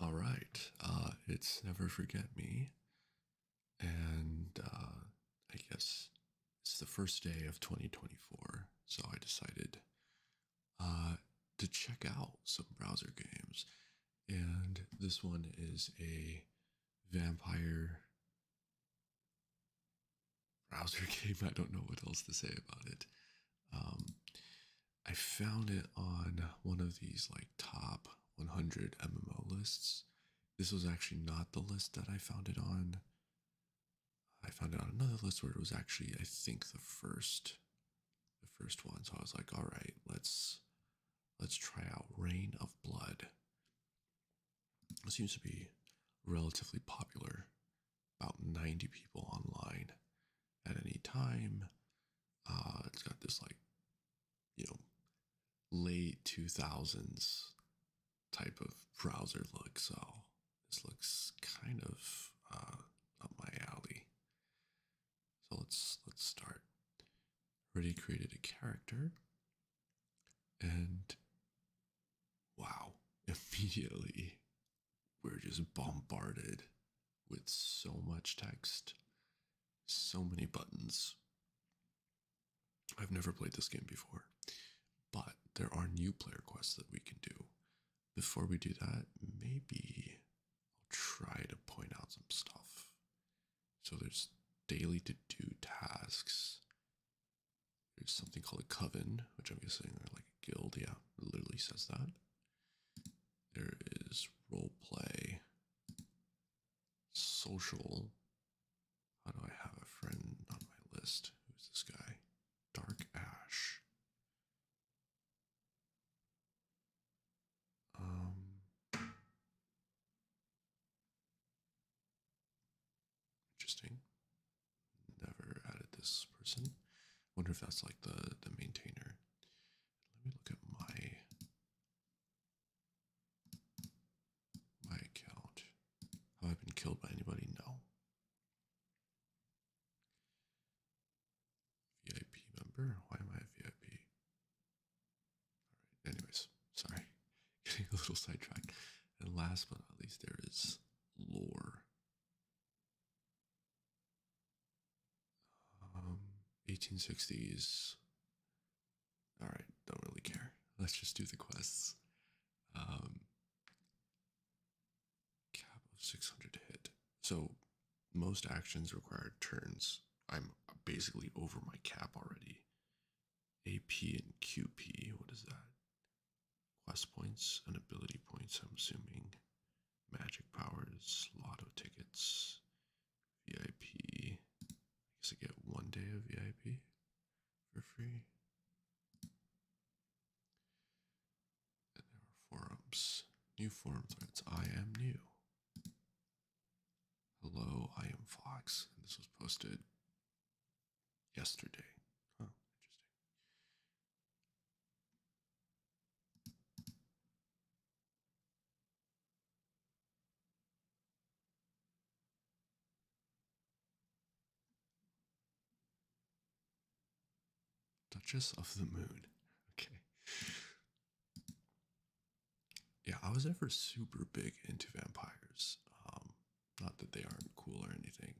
All right. It's Never Forget Me, and I guess it's the first day of 2024, so I decided uh, to check out some browser games, and this one is a vampire browser game. I don't know what else to say about it. Um, I found it on one of these like top 100 MMO lists. This was actually not the list that I found it on. I found it on another list where it was actually, I think, the first one. So I was like, all right, let's try out Reign of Blood. It seems to be relatively popular. About 90 people online at any time. It's got this like, you know, late 2000s type of browser look. So this looks kind of up my alley. So let's start. Already created a character, and wow, immediately we're just bombarded with so much text, so many buttons. I've never played this game before, but there are new player quests that we can do. Before we do that, maybe I'll try to point out some stuff. So there's daily to do tasks. There's something called a coven, which I'm guessing are like a guild. Yeah, it literally says that. There is role play, social. How do I have a friend on my list? Who's this guy? Dark Ash. Interesting. Never added this person. Wonder if that's like the maintainer. Let me look at my account. Have I been killed by anybody? No. VIP member? Why am I a VIP? Alright, anyways, sorry. Getting a little sidetracked. And last but not least, there is lore. 1860s. Alright, don't really care. Let's just do the quests. Cap of 600 to hit. So most actions require turns. I'm basically over my cap already. AP and QP, what is that? Quest points and ability points, I'm assuming. Magic powers, lotto tickets, VIP. I guess I get 1 day of VIP for free. And there are forums. New forum threads. I am new. Hello, I am Fox. And this was posted yesterday. Oh, interesting. Duchess of the Moon. Okay. Yeah, I was never super big into vampires. Not that they aren't cool or anything.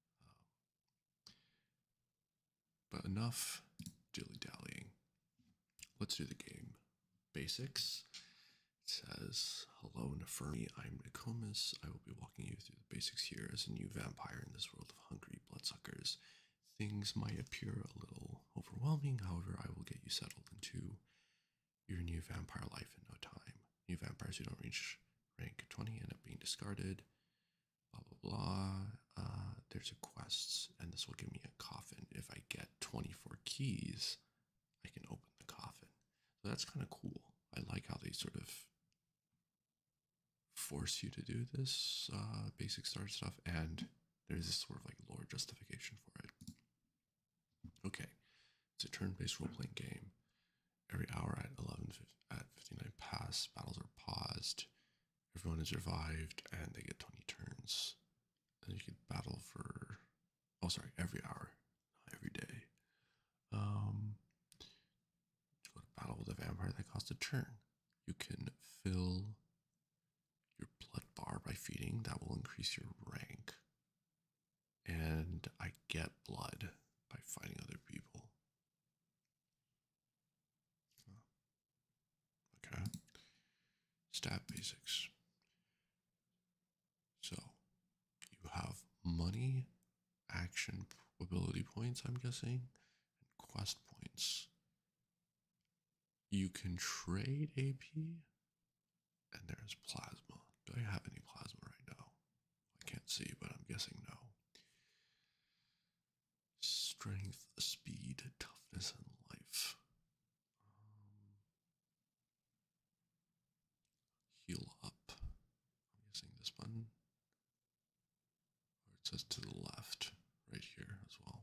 But enough dilly-dallying. Let's do the game. Basics. It says, hello Nefermi, I'm Nicomas. I will be walking you through the basics here as a new vampire in this world of hungry bloodsuckers. Things might appear a little overwhelming, however, I will get you settled into your new vampire life in no time. New vampires who don't reach rank 20 end up being discarded. Blah, blah, blah. There's a quest, and this will give me a coffin. If I get 24 keys, I can open the coffin. So that's kind of cool. I like how they sort of force you to do this basic start stuff, and there's this sort of like lore justification for it. Okay, it's a turn-based role-playing game. Every hour at 59 past, battles are paused. Everyone is revived, and they get 20 turns. And you can battle for, oh sorry, every hour, not every day. Go to battle with a vampire that costs a turn. You can fill your blood bar fighting, that will increase your rank. And I get blood by fighting other people. Okay. Stat basics. So you have money, action, ability points, I'm guessing, and quest points. You can trade AP, and there's plasma. Do I have any plasma right now? I can't see, but I'm guessing no. Strength, speed, toughness, and life. Heal up. I'm guessing this button. Or it says to the left, right here as well.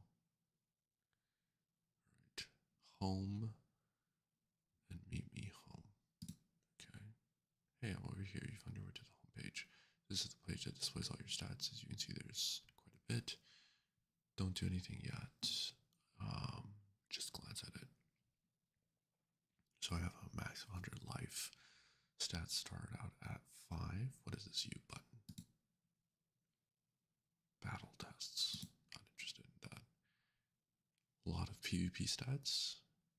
Right. Home. And meet me home. Okay. Hey, I'm over here. You found your way to the home page. This is the page that displays all your stats. As you can see, there's quite a bit. Don't do anything yet. Just glance at it. So I have a max of 100 life. Stats start out at 5. What is this U button? Battle tests. Not interested in that. A lot of PvP stats.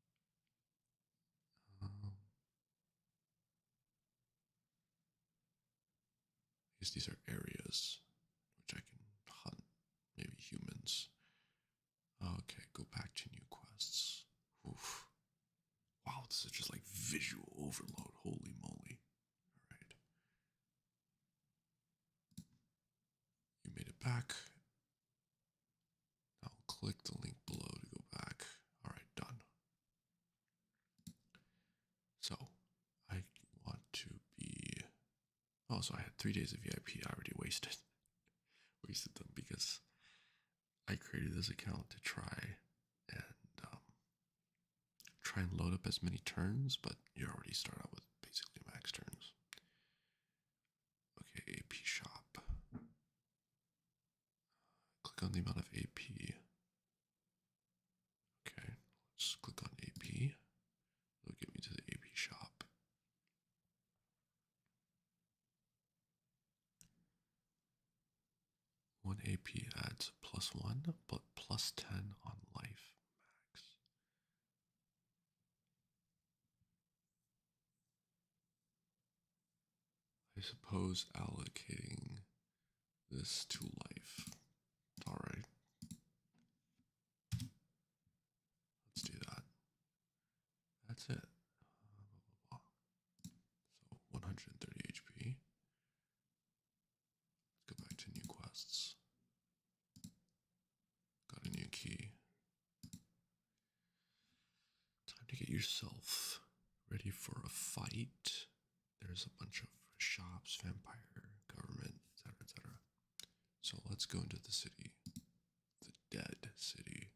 I guess these are areas which I can hunt. Maybe humans. Okay, go back to new quests. Oof. Wow, this is just like visual overload. Holy moly. Alright. You made it back. Now click the link below to go back. Alright, done. So, I want to be... Oh, so I had 3 days of VIP. I already wasted them because I created this account to try and load up as many turns, but you already start out with basically max turns. Okay, AP shop. Click on the amount of AP. Okay, let's click on AP. It'll get me to the AP shop. One AP adds +1, but +10 on life max. I suppose allocating this to life. Alright. Let's do that. That's it. So 130 HP. Let's go back to new quests. Got a new key. Time to get yourself ready for a fight. There's a bunch of shops, vampire, government, etc., etc. So let's go into the city. The dead city.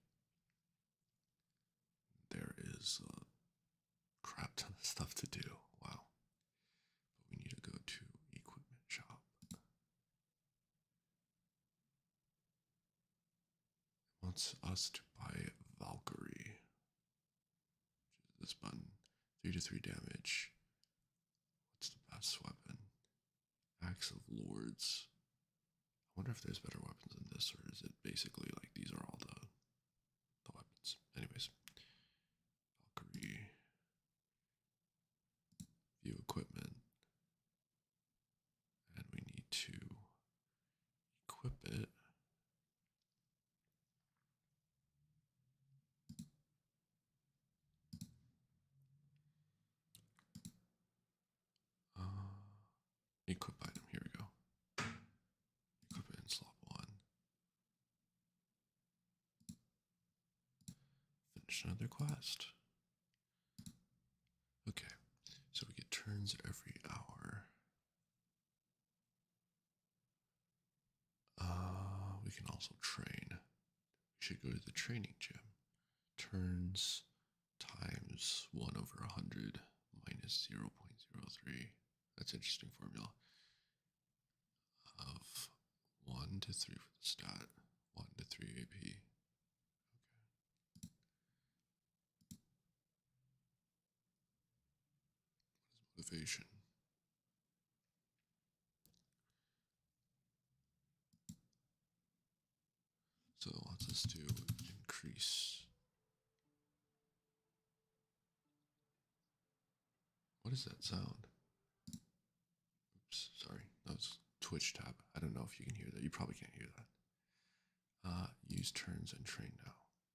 There is a crap ton of stuff to do. Wow. But we need to go to equipment shop. It wants us to buy Valkyrie, which is this button. 3 to 3 damage. What's the best weapon? Axe of Lords. I wonder if there's better weapons than this, or is it basically like these are all the weapons? Anyways. Valkyrie. View equipment. And we need to equip it. Equip item, here we go. Equip it in slot 1. Finish another quest. Okay, so we get turns every hour. We can also train. We should go to the training gym. Turns times 1/100 minus 0.03. That's interesting formula. Of 1 to 3 for the stat, 1 to 3 AP. Okay. What is motivation? allows us to increase. What is that sound? Oops, sorry. That was Twitch tab. I don't know if you can hear that. You probably can't hear that. Use turns and train now.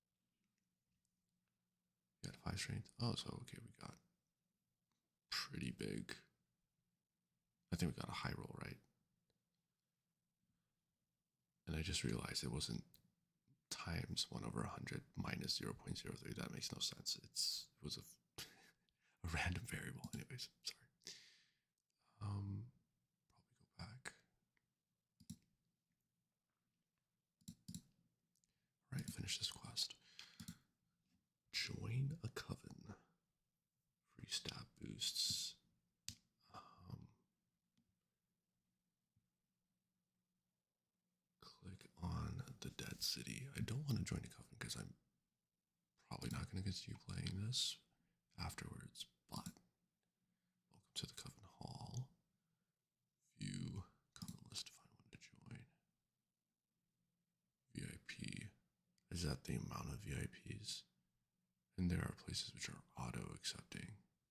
You got 5 strength. Oh, so okay, we got pretty big. I think we got a high roll, right? And I just realized it wasn't times 1 over 100 minus 0.03. That makes no sense. It was a random variable. Anyways, sorry. Probably go back. All right, finish this quest. Join a coven. Free stat boosts. Click on the dead city. I don't want to join a coven because I'm probably not going to continue playing this afterwards, but welcome to the coven hall. View coven list to find one to join. VIP. Is that the amount of VIPs? And there are places which are auto accepting.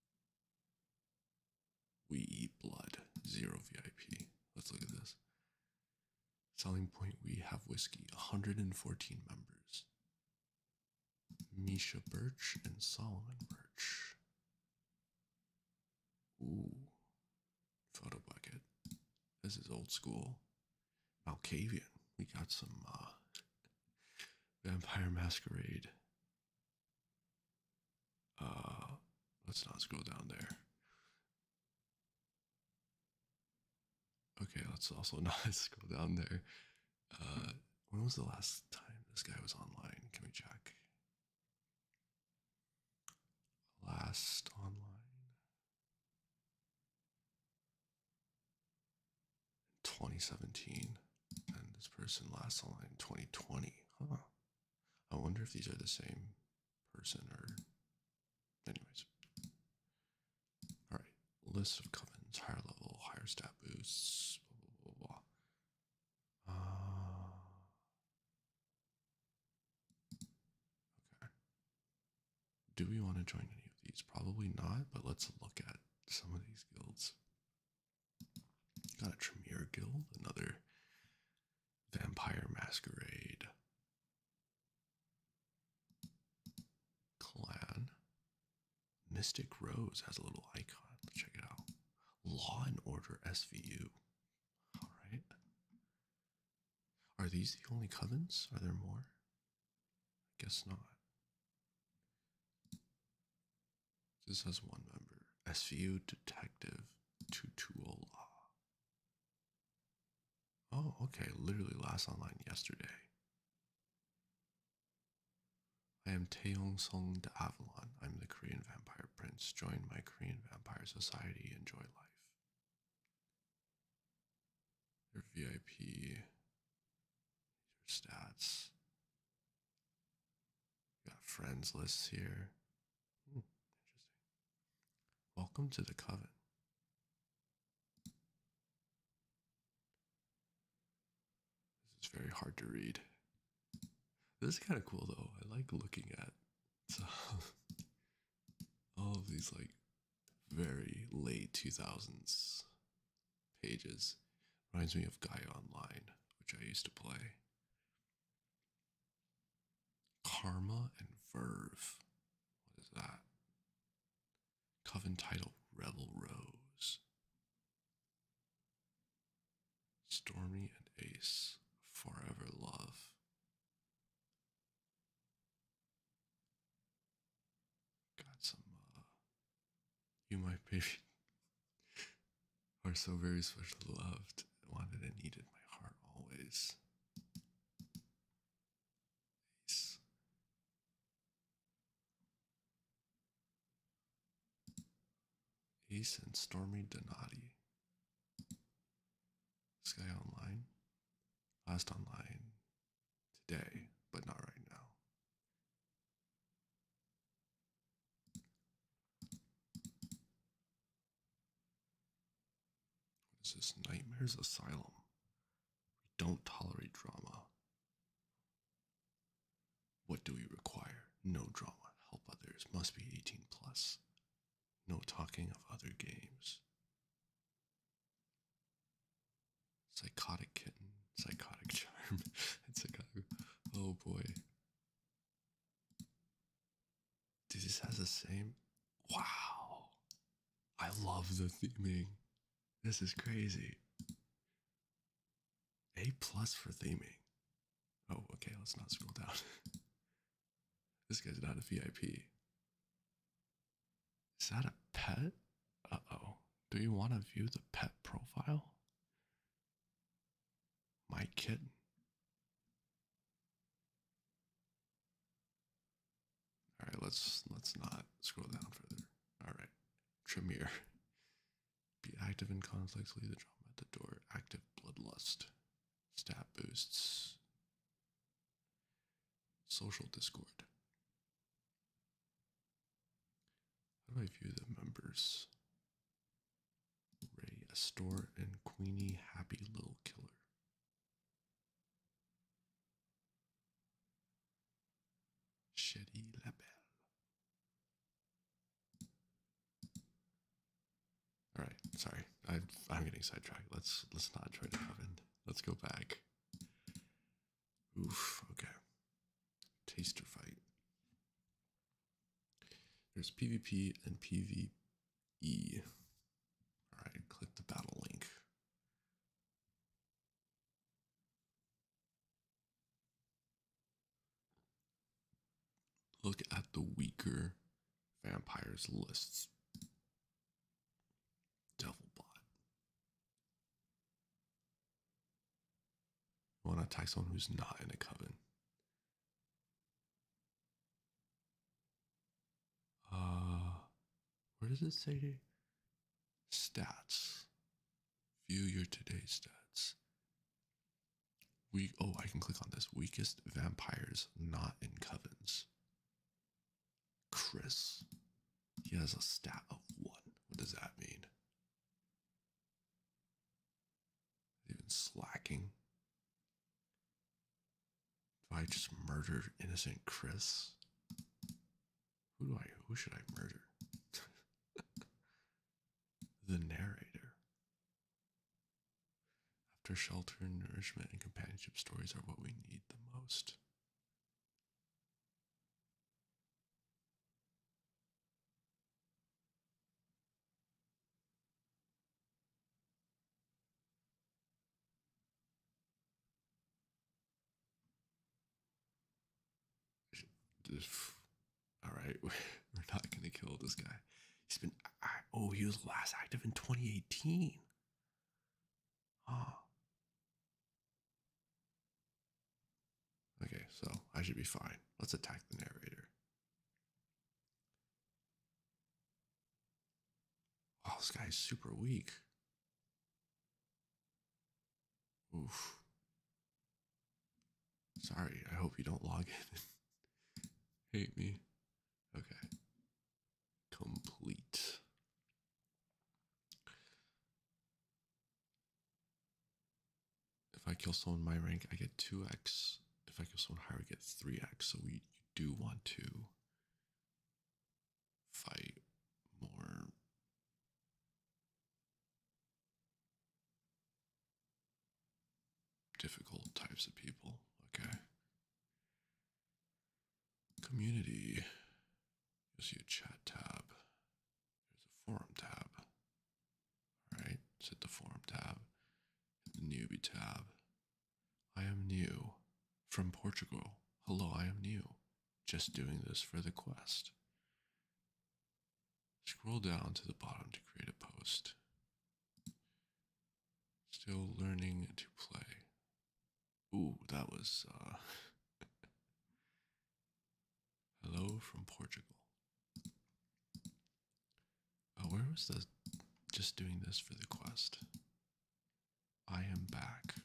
We eat blood. 0 VIP. Let's look at this. Selling point, we have whiskey. 114 members. Misha Birch and Solomon Birch. Ooh. Photo bucket. This is old school. Malkavian. We got some Vampire Masquerade. Let's not scroll down there. Okay, let's also not scroll down there. When was the last time this guy was online? Can we check? Last online? 2017. And this person last online in 2020. Huh. I wonder if these are the same person or... Anyways. Alright. List of covens. Higher level, higher stat boosts. Blah, blah, blah, blah. Okay. Do we want to join any of these? Probably not, but let's look at some of these guilds. Got a Tremere Guild, another Vampire Masquerade clan. Mystic Rose has a little icon. Let's check it out. Law and Order SVU. All right. Are these the only covens? Are there more? I guess not. This has 1 member. SVU Detective Tutuola. Oh, okay. Literally last online yesterday. I am Taeyong Song de Avalon. I'm the Korean Vampire Prince. Join my Korean Vampire Society. Enjoy life. Your VIP. Your stats. Got friends lists here. Interesting. Welcome to the coven. This is very hard to read. This is kind of cool though. I like looking at all of these like very late 2000s pages. Reminds me of Gaia Online, which I used to play. Karma and Verve. What is that? Coven title Rebel Rose. Stormy and Ace. Forever Love. Got some, you my baby are so very specially loved, wanted and needed my heart always. Ace. Ace and Stormy Donati. Sky Online. Last online today, but not right now. What is this? Nightmares Asylum. We don't tolerate drama. What do we require? No drama. Help others. Must be 18 plus. No talking of other games. Psychotic kitten. Psychotic charm. and psychotic. Oh boy. Dude, this has the same. Wow. I love the theming. This is crazy. A plus for theming. Oh, okay, let's not scroll down. This guy's not a VIP. Is that a pet? Uh-oh. Do you want to view the pet profile? My kitten. Alright, let's not scroll down further. Alright. Tremere. Be active in conflicts, leave the drama at the door. Active bloodlust. Stat boosts. Social discord. How do I view the members? Ray, Astor, and Queenie, happy little killer. Shetty Labelle. All right, sorry, I'm getting sidetracked. Let's not try to coven. Let's go back. Oof. Okay. Taster fight. There's PvP and PvE. All right, click the battle link. Look at the weaker vampires lists. Devilbot. You want to attack someone who's not in a coven. Where does it say? Stats. View your today's stats. Oh, I can click on this. Weakest vampires not in covens. Chris. He has a stat of 1. What does that mean? Even slacking. Do I just murder innocent Chris? Who should I murder? The narrator. After shelter, nourishment, and companionship stories are what we need the most. All right, we're not gonna kill this guy. He's been. Oh, he was last active in 2018. Oh. Okay, so I should be fine. Let's attack the narrator. Oh, this guy's super weak. Oof. Sorry, I hope you don't log in. Hate me. Okay. Complete. If I kill someone my rank, I get 2x. If I kill someone higher, I get 3x. So we do want to fight more difficult types of people. Okay. Community. You'll see a chat tab. There's a forum tab. Alright, hit the forum tab. Hit the newbie tab. I am new. From Portugal. Hello, I am new. Just doing this for the quest. Scroll down to the bottom to create a post. Still learning to play. Ooh, that was hello from Portugal. Where was the just doing this for the quest? I am back.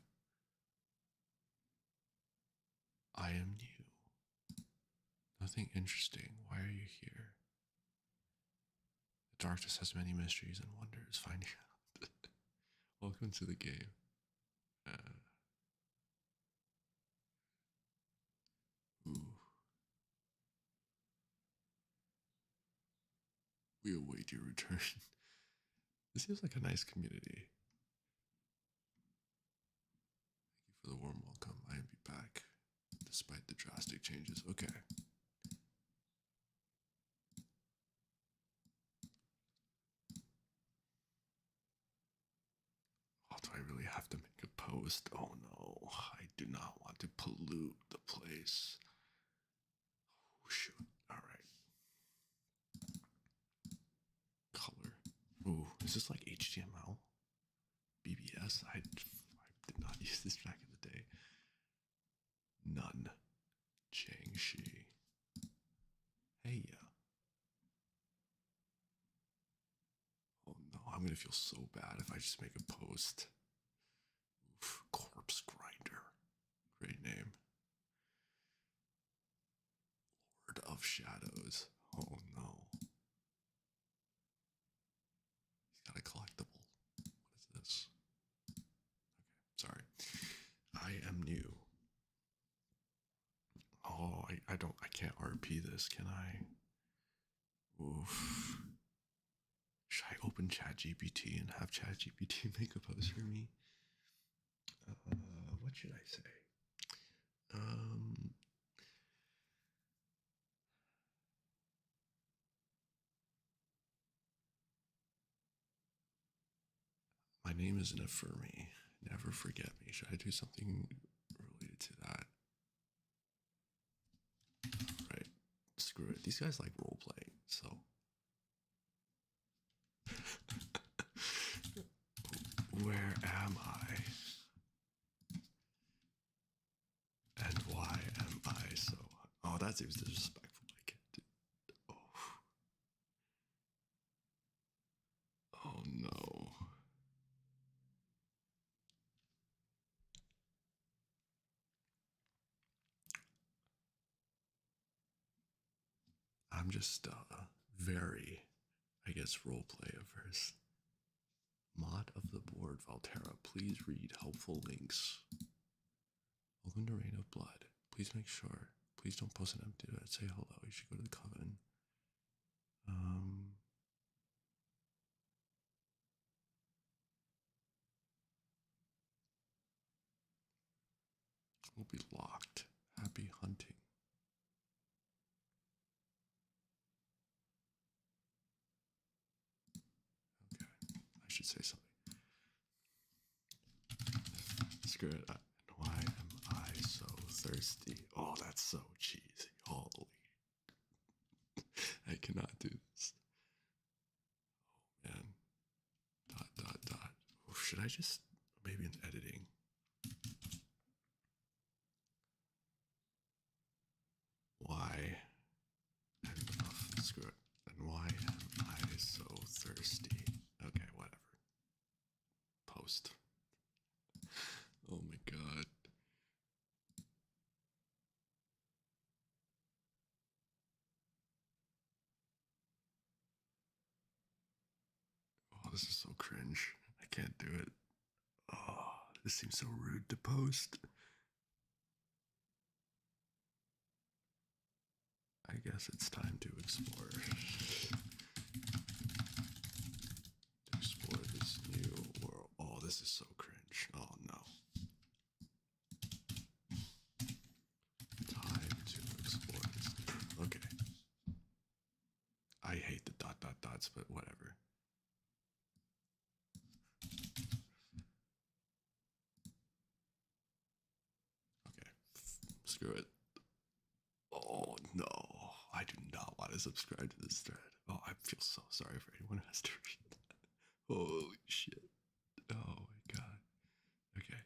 I am new. Nothing interesting. Why are you here? The darkness has many mysteries and wonders. Finding out. Welcome to the game. Ooh. We await your return. This seems like a nice community. Thank you for the warm welcome. I am be back, despite the drastic changes. Okay. Oh, do I really have to make a post? Oh no, I do not want to pollute the place. Oh shoot. Alright. Color. Ooh, is this like HTML? BBS? I did not use this back in the day. None. Jiangxi. Hey, yeah. Oh no, I'm gonna feel so bad if I just make a post. Oof, corpse grinder. Great name. Lord of Shadows. Oh no. He's got a collectible. What is this? Okay, sorry. I am new. Oh, I can't RP this, can I? Oof. Should I open ChatGPT and have ChatGPT make a post for me? What should I say? My name is Nefurmi. Never forget me. Should I do something related to that? Right. Screw it. These guys like role playing, so. Where am I? And why am I so. Oh, that seems disrespectful. I can't do. Oh. Oh no. I'm just very, I guess, roleplay averse. Mod of the board, Valterra. Please read helpful links. Welcome to Reign of Blood. Please make sure. Please don't post an empty. Say hello. You should go to the coven. Will be locked. Happy hunting. Okay, I should say something. Screw it. Why am I so thirsty? Oh, that's so cheesy. Holy. I cannot do this. Oh, man. Dot, dot, dot. Oh, should I just. Maybe in editing. Why? Enough. Screw it. And why am I so thirsty? Okay, whatever. Post. Oh my god. Oh, this is so cringe. I can't do it. Oh, this seems so rude to post. I guess it's time to explore. To explore this new world. Oh, this is so cringe. Oh no. Time to explore this new. Okay. I hate the dot dot dots, but whatever. Okay. Screw it. Oh no. I do not want to subscribe to this thread. Oh, I feel so sorry for anyone who has to read that. Holy shit. Oh my god. Okay.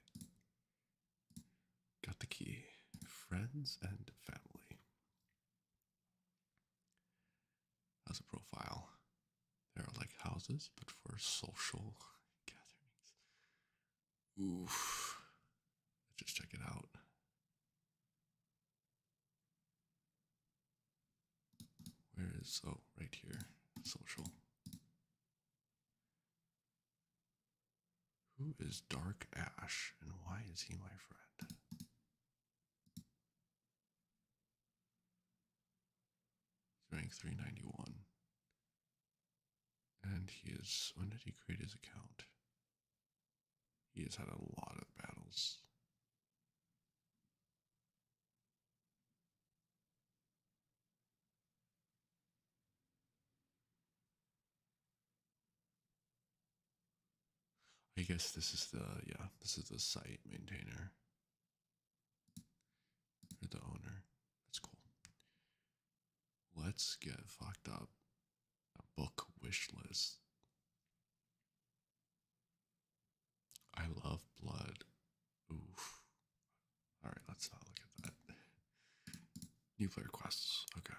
Got the key. Friends and family. As a profile. There are like houses, but for social gatherings. Oof. Let's just check it out. Where is, oh, right here. Social. Who is Dark Ash and why is he my friend? Rank 391. And he is. When did he create his account? He has had a lot of battles. I guess this is the, yeah, this is the site maintainer. Or the owner. That's cool. Let's get fucked up. A book wish list. I love blood. Oof. Alright, let's not look at that. New player quests. Okay.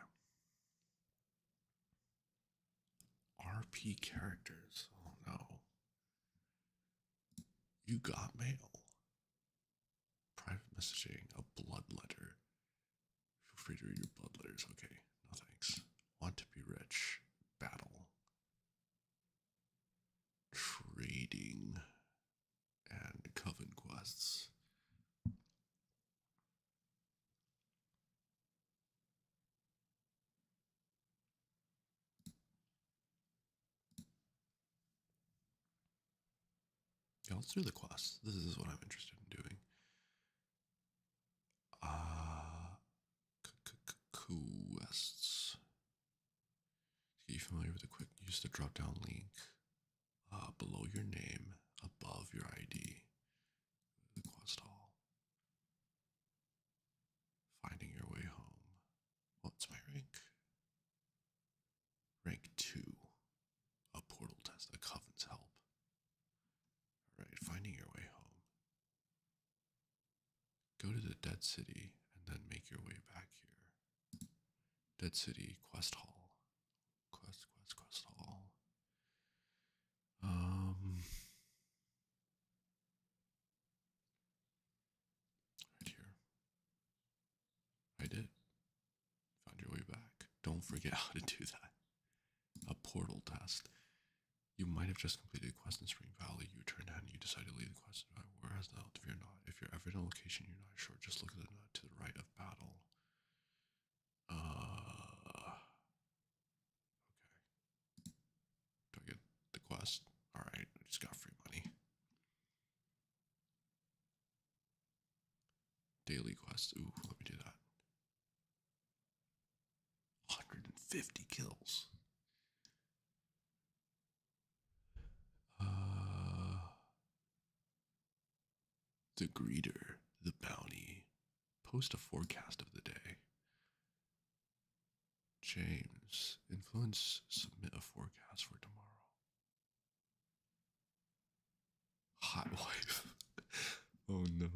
RP characters. Oh no. You got mail. Private messaging. A blood letter. Feel free to read your blood letters. Okay. No thanks. Want to be rich. Battle. Trading. And coven quests. Yeah, let's do the quests. This is what I'm interested in doing. Uh, quests. Are you familiar with the quick use the drop down link below your name, above your ID? The quest hall. Finding your way home. What's my rank? Rank 2. A portal test, a coven's help. Alright, finding your way home. Go to the dead city and then make your way back here. Dead city, quest hall. Quest hall. Right here. I did. Found your way back. Don't forget how to do that. A portal test. You might have just completed a quest in Spring Valley. You turn and you decide to leave the quest. Whereas now, if you're not, if you're ever in a location you're not sure, just look at the note to the right of battle. Okay. Do I get the quest? Alright, I just got free money. Daily quest. Ooh, let me do that. 150 kills. The greeter, the bounty. Post a forecast of the day. James, influence, submit a forecast for tomorrow. Hot wife. Oh no.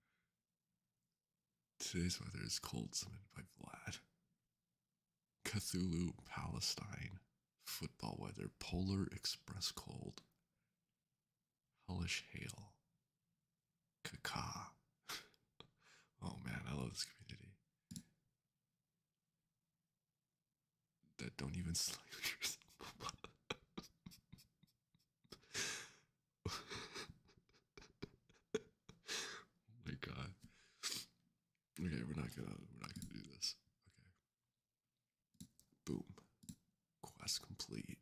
Today's weather is cold, submitted by Vlad. Cthulhu, Palestine. Football weather, Polar Express cold. Hellish hail. Kaka. Oh man, I love this community. That don't even slay yourself. Oh my god. Okay, we're not gonna do this. Okay. Boom. Quest complete.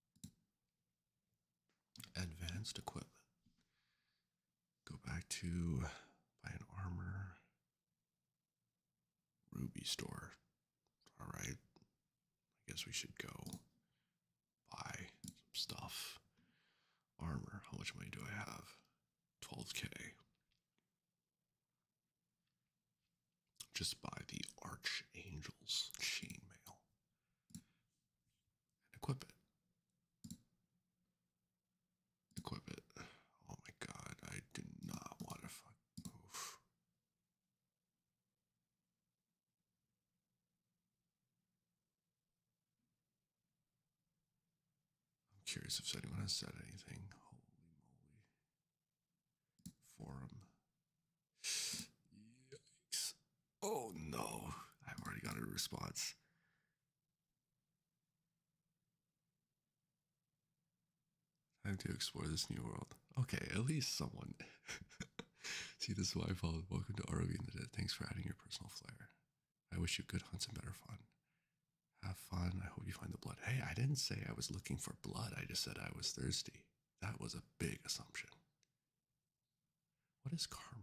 Advanced equipment. Go back to buy an armor. Ruby store. Alright. I guess we should go buy some stuff. Armor. How much money do I have? 12k. Just buy the Archangel's chainmail. And equip it. Equip it. Oh my god, I do not want to fuck. Oof. I'm curious if anyone has said anything. Holy moly. Forum. Yikes. Oh no. I've already got a response. Time to explore this new world. Okay, at least someone. See, this is why I followed. Welcome to ROV in the Dead. Thanks for adding your personal flair. I wish you good hunts and better fun. Have fun. I hope you find the blood. Hey, I didn't say I was looking for blood. I just said I was thirsty. That was a big assumption. What is karma?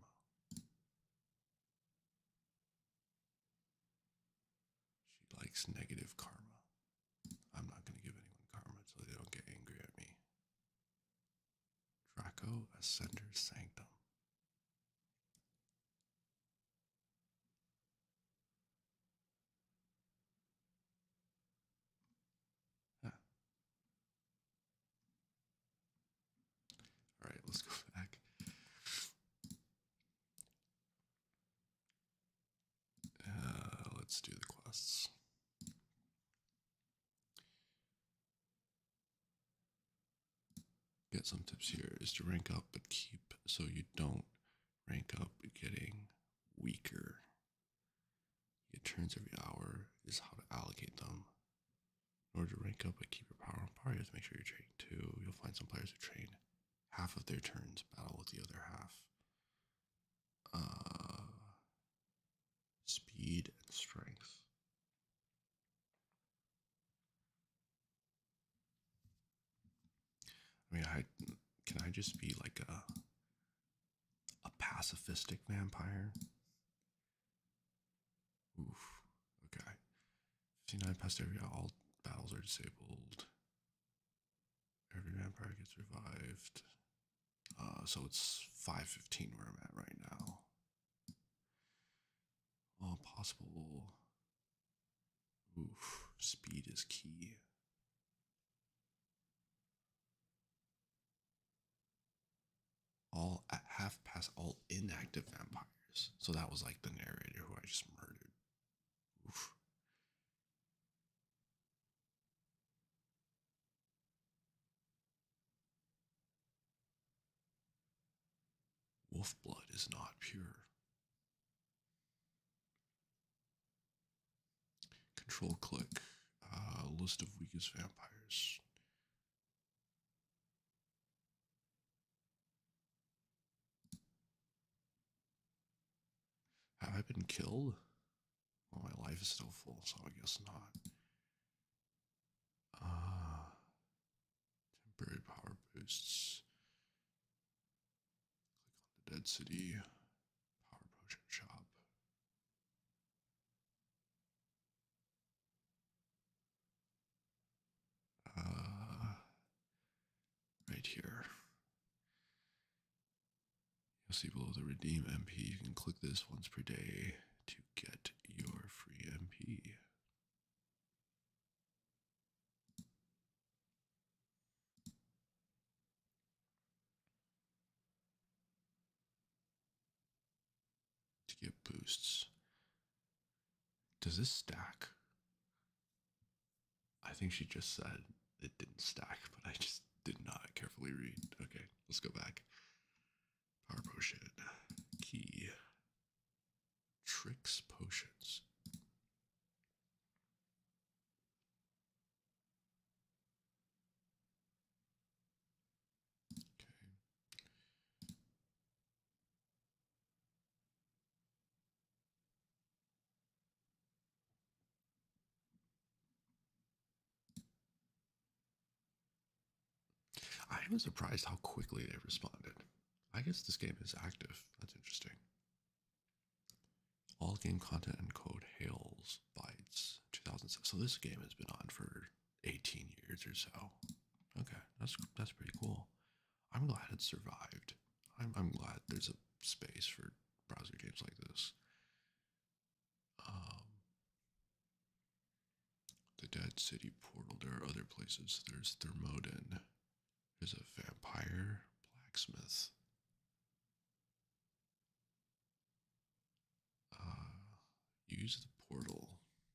She likes negative karma. I'm not going to give anyone karma so they don't get angry at me. Draco Ascender Sanctum. Huh. All right, let's go back. Let's do the quests. Get some tips here is to rank up but keep so you don't rank up getting weaker. Get turns every hour is how to allocate them. In order to rank up but keep your power on par, you have to make sure you're training too. You'll find some players who train half of their turns, battle with the other half. Speed and strength. I mean, can I just be like a pacifistic vampire? Oof. Okay. 59 past area, all battles are disabled. Every vampire gets revived. So it's 5:15 where I'm at right now. All possible. Oof. Speed is key. All half past all inactive vampires. So that was like the narrator who I just murdered. Oof. Wolf blood is not pure. Control click. List of weakest vampires. Have I been killed? Well, my life is still full, so I guess not. Temporary power boosts. Click on the Dead City. Power potion shop. Right here. You'll see below the redeem MP. You can click this once per day to get your free MP. To get boosts. Does this stack? I think she just said it didn't stack, but I just did not carefully read. Okay, let's go back. Power potion. Key. Tricks potions. Okay. I was surprised how quickly they responded. I guess this game is active. That's interesting. All game content and code hails bytes 2007. So this game has been on for 18 years or so. Okay, that's pretty cool. I'm glad it survived. I'm glad there's a space for browser games like this. The Dead City portal. There are other places. There's Thermodin. There's a vampire blacksmith. Use the portal.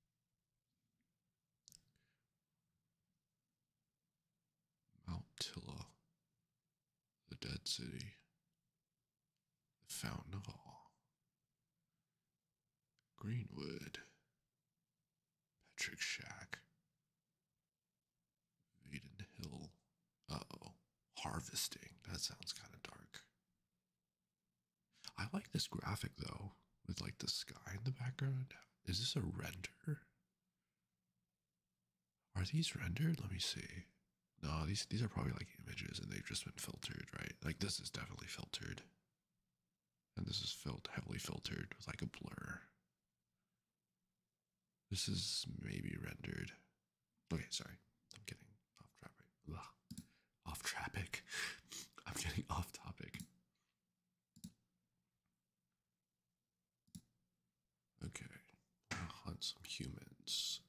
Mount Tilla. The Dead City. The Fountain of All. Greenwood. Patrick Shack. Vaden Hill. Uh-oh. Harvesting. That sounds kind of dark. I like this graphic though, with like the sky in the background. Is this a render? Are these rendered? Let me see. No, these are probably like images and they've just been filtered, right? Like this is definitely filtered. And this is heavily filtered with like a blur. This is maybe rendered. Okay, sorry. I'm getting off topic. Ugh. Off topic. I'm getting off topic. Okay. I'll hunt some humans.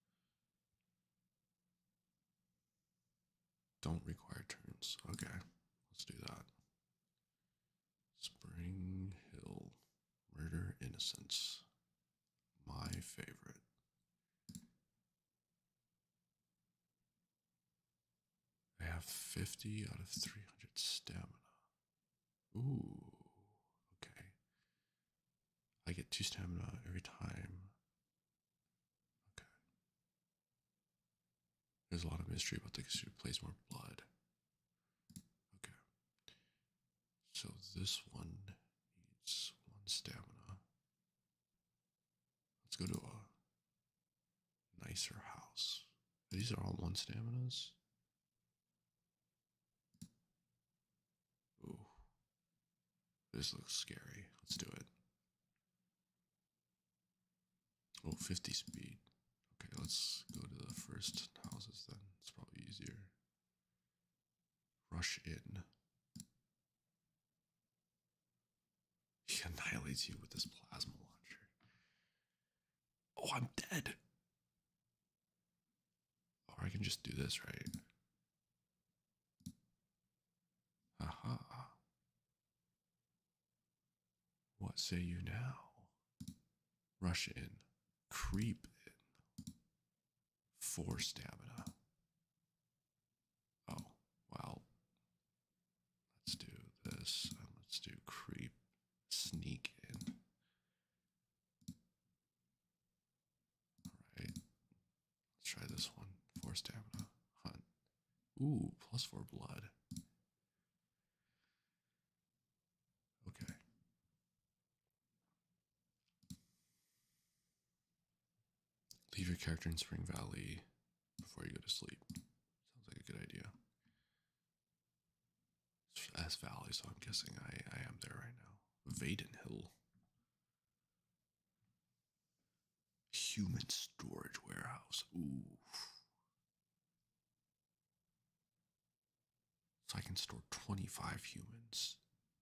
Don't require turns. Okay. Let's do that. Spring Hill. Murder Innocence. My favorite. I have 50 out of 300 stamina. Ooh. Okay. I get 2 stamina every time. Okay. There's a lot of mystery about this who plays more blood. Okay. So this one needs 1 stamina. Let's go to a nicer house. These are all 1 staminas. Ooh. This looks scary. Let's do it. Oh, 50 speed. Okay, let's go to the first houses then. It's probably easier. Rush in. He annihilates you with this plasma launcher. Oh, I'm dead. Or I can just do this, right? Aha. What say you now? Rush in. Creep in. 4 stamina. Oh, well. Let's do this. And let's do creep. Sneak in. Alright. Let's try this one. 4 stamina. Hunt. Ooh, plus 4 blood. Okay. Leave your character in Spring Valley before you go to sleep. Sounds like a good idea. It's S Valley, so I'm guessing I am there right now. Vaden Hill. Human storage warehouse. Ooh. So I can store 25 humans.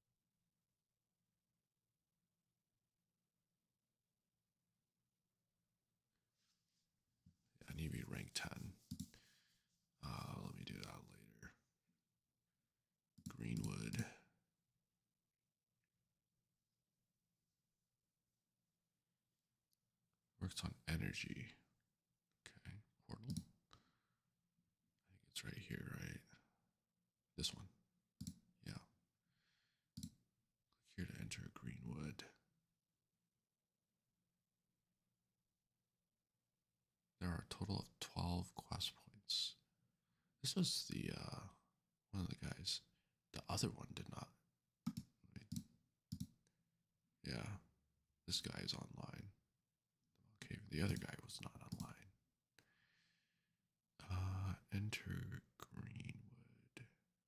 I need to be rank 10. Let me do that later. Greenwood. Works on energy. Okay, portal. I think it's right here, right? This one. Yeah. Click here to enter Greenwood. There are a total of 12 quest points. This was the one of the guys. The other one did not. Yeah, this guy is online. Okay, the other guy was not online. Enter Greenwood.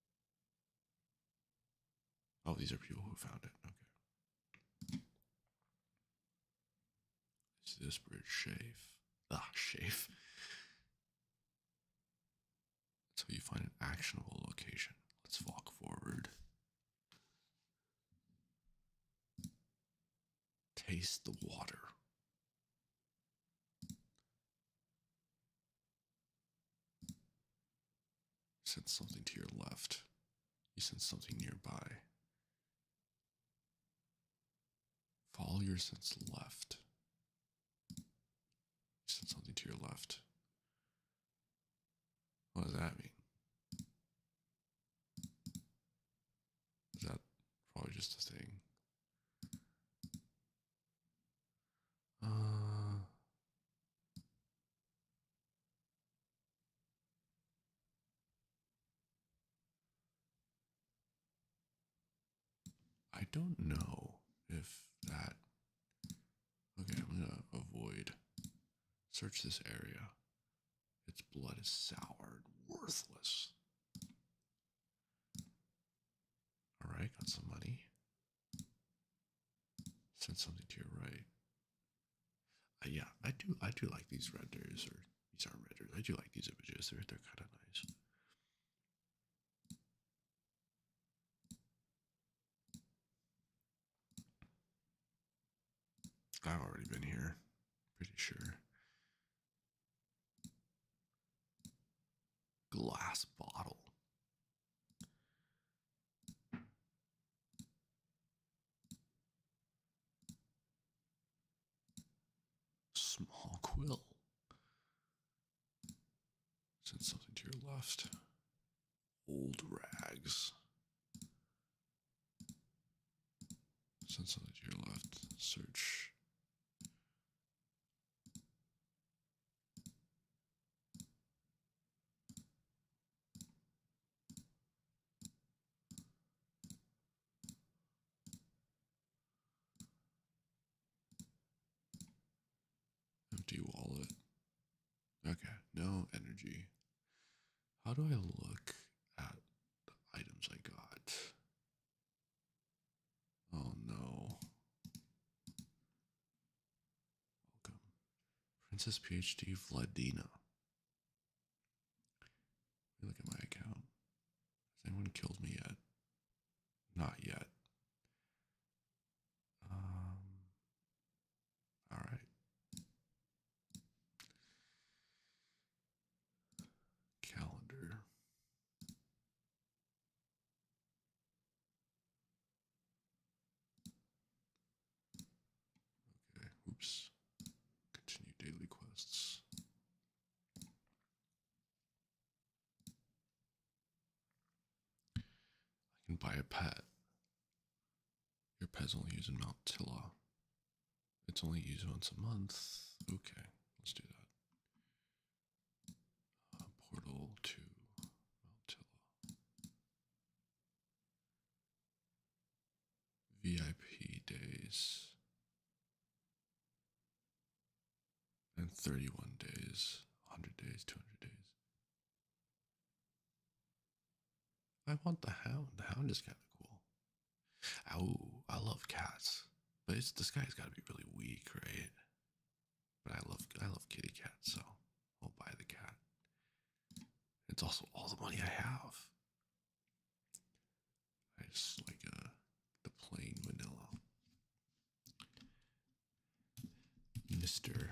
Oh, these are people who found it. Okay. Is this bridge safe? Ah, safe. So you find an actionable location. Let's walk forward. Taste the water. Sense something to your left. You sense something nearby. Follow your sense left. You sense something to your left. What does that mean? Is that probably just a thing? I don't know if that. Okay, I'm gonna avoid. Search this area. Its blood is sour and worthless. Alright, got some money. Send something to your right. Yeah, I do like these renders, or these aren't renders. I do like these images. They're kind of nice. I've already been here, pretty sure. Glass bottle. Small quill. Send something to your left. Old rags. Send something to your left. Search. Empty wallet. Okay, no energy. How do I look at the items I got? Oh no. Welcome. Princess PhD Vladina. Let me look at my account. Has anyone killed me yet? Not yet. Alright. Calendar. Okay, oops. Continue daily quests. I can buy a pet. Your pet's only used in Mount Tilla. It's only used once a month. Okay, let's do that. Portal to Mount Tilla. VIP days. And 31 days. 100 days, 200 days. I want the hound. The hound is kind of cool. Oh, I love cats. But this guy's got to be really weak, right? But I love kitty cats, so I'll buy the cat. It's also all the money I have. I just like the plain vanilla. Mr.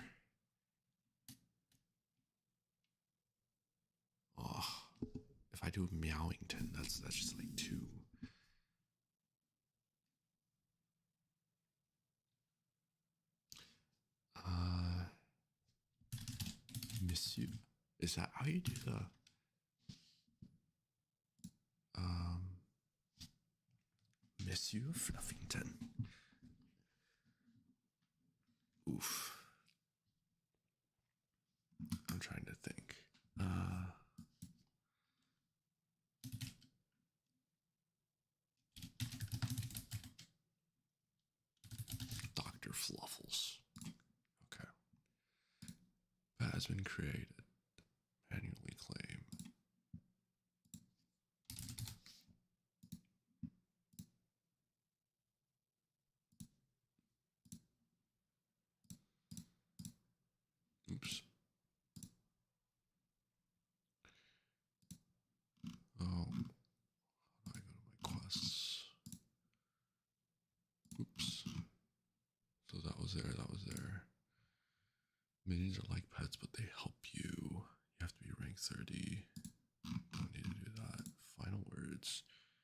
Oh, if I do Meowington, that's just like two. Monsieur. Is that how you do the Monsieur Fluffington? Oof. I'm trying to think. Dr. Fluffles. Okay. That has been created. Manually claim. Oops. Oh, how do I go to my quests? Oops. So that was there, that was there. Minions are like pets, but they help you. You have to be rank 30. Don't need to do that. Final words.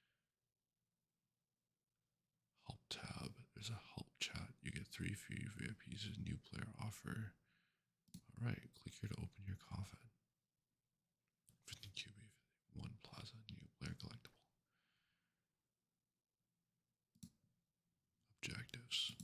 Help tab. There's a help chat. You get 3 free VIPs as a new player offer. Alright, click here to open your coffin. 15 QB, 1 plaza, new player collectible. Objectives.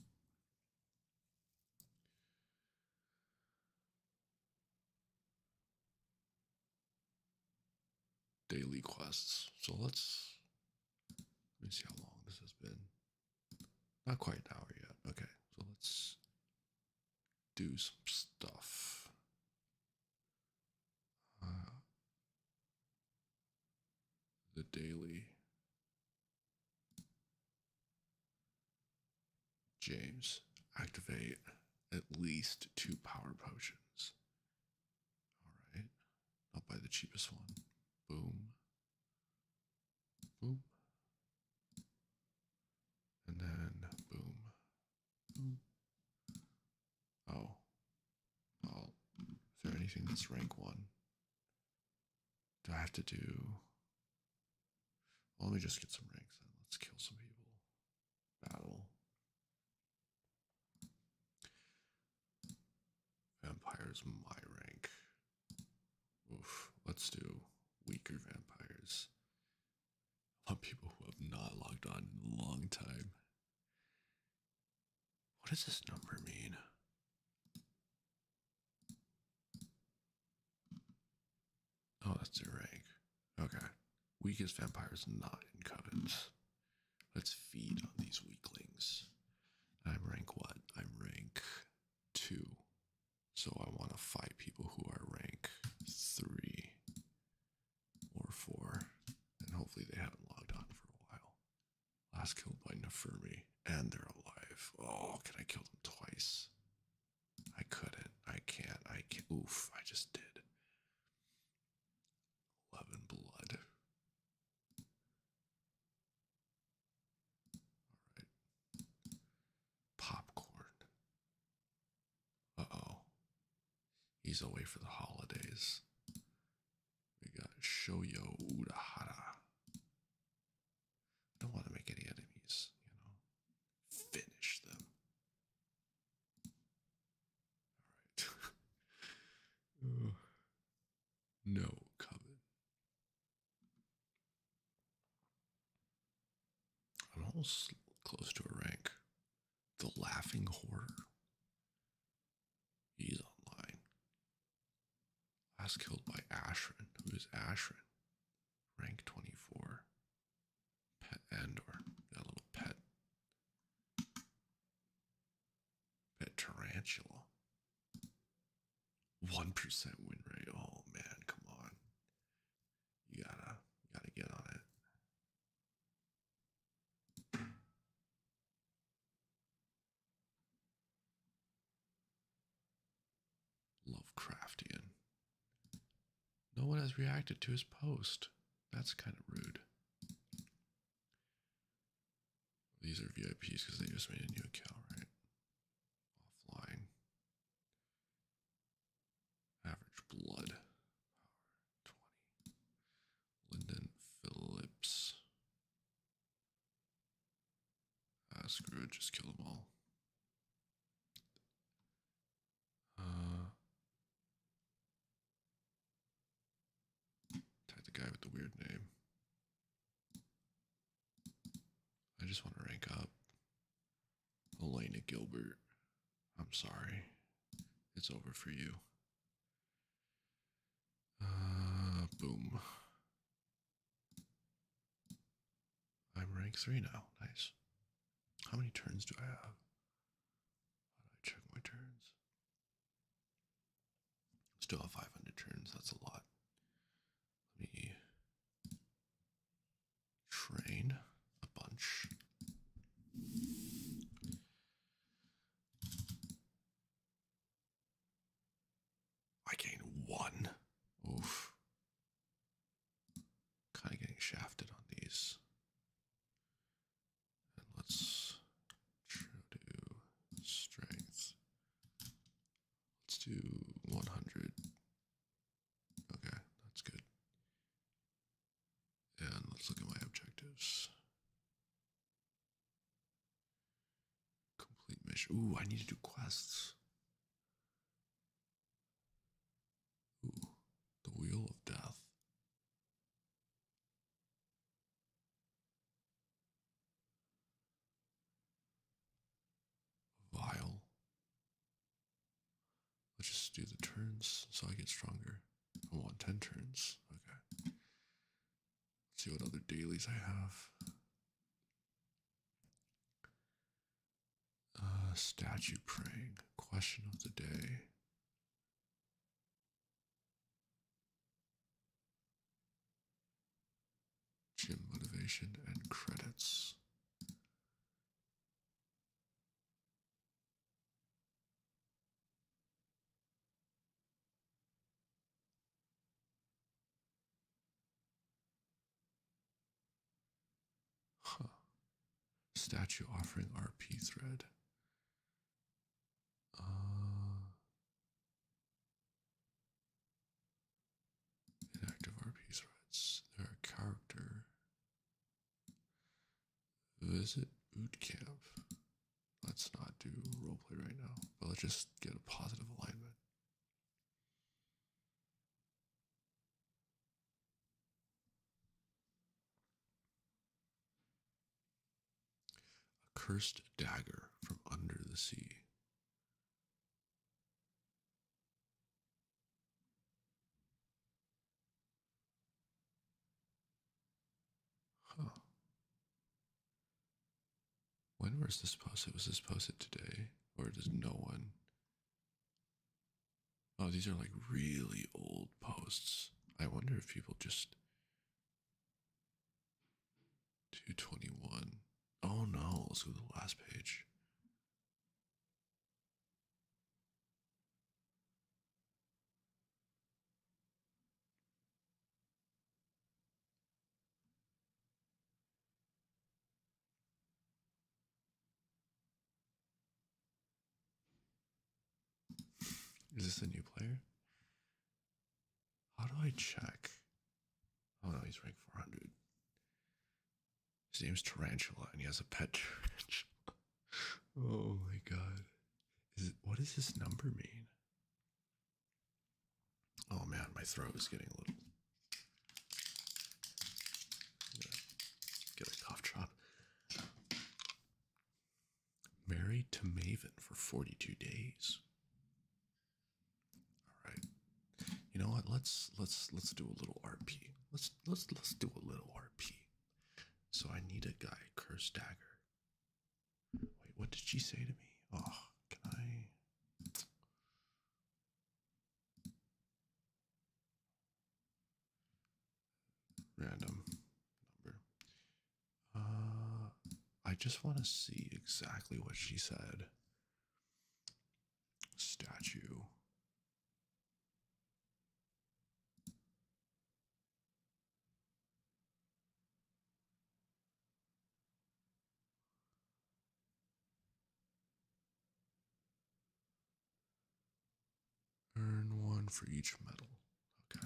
Daily quests. So let me see how long this has been. Not quite an hour yet. Okay, so let's do some stuff. daily. James, activate at least 2 power potions. Alright. I'll buy the cheapest one. Boom. Boom. And then boom. Boom. Oh. Oh. Is there anything that's rank 1? Do I have to do... Well, let me just get some ranks then. Let's kill some people. Battle. Vampires, my rank. Oof. Let's do weaker vampires. I want people who have not logged on in a long time. What does this number mean? Oh, that's their rank. Okay. Weakest vampires not in covens. Let's feed on these weaklings. I'm rank what? I'm rank 2. So I want to fight people who are rank 3 or 4. And hopefully they haven't logged on for a while. Last killed by Nefermi. And they're alive. Oh, can I kill them twice? I couldn't. I can't. I can't. Oof, I just did. 11 blood. Alright. Popcorn. Uh-oh. He's away for the holidays. We got Shoyo Urahara. I don't want to make any enemies, you know. Finish them. Alright. No coven. I'm almost close to a rank. The Laughing Horror. He's online. Last killed by Ashrin. Who is Ashrin? Rank 24. Pet Andor. Got a little pet. Pet Tarantula. 1% win rate. Oh man, come on. You gotta get on it. Lovecraftian. No one has reacted to his post. That's kind of rude. These are VIPs because they just made a new account, right? Offline. Average blood. Power 20. Lyndon Phillips. Screw it, just kill them all. Tag the guy with the weird name. I just want to rank up. Elena Gilbert. I'm sorry. It's over for you. Boom. I'm rank 3 now. Nice. How many turns do I have? How do I check my turns? Still have 500 turns. That's a lot. Let me train a bunch. I gained 1. Oof. Kind of getting shafted on these. And let's try to do strength. Let's do 100. Okay, that's good. And let's look at my objectives. Complete mission. Ooh, I need to do quests. Ooh, the Wheel of Death. Vial. Let's just do the turns so I get stronger. I want 10 turns. Okay. Let's see what other dailies I have. Statue praying. Question of the day. Mission and credits. Huh. Statue offering RP thread. Inactive RP threads. There are character. Visit boot camp. Let's not do roleplay right now, but let's just get a positive alignment. A cursed dagger from under the sea. Huh. When was this posted? Was this posted today? Or does no one? Oh, these are like really old posts. I wonder if people just 221. Oh no, let's go to the last page. Is this a new player? How do I check? Oh no, he's ranked 400. His name's Tarantula and he has a pet tarantula. Oh my god. What does this number mean? Oh man, my throat is getting a little. Get a cough drop. Married to Maven for 42 days. All right. You know what? Let's do a little RP. Let's do a little RP. So I need a guy, Curse Dagger. Wait, what did she say to me? Oh, can I? Random number. I just want to see exactly what she said. Statue. Earn one for each medal. Okay.